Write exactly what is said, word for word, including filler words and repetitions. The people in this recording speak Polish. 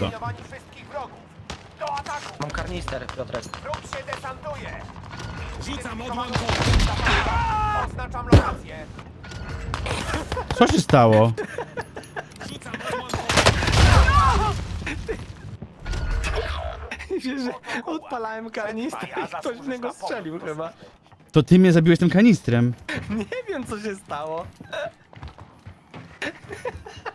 to. Mam karnister, Piotrek. Wróg się desantuje. Rzucam odłamką. Oznaczam lokację. Co się stało? Rzucam odłamką. Wiesz, że odpalałem karnister i ktoś w niego strzelił chyba. To ty mnie zabiłeś tym kanistrem. Nie wiem co się stało.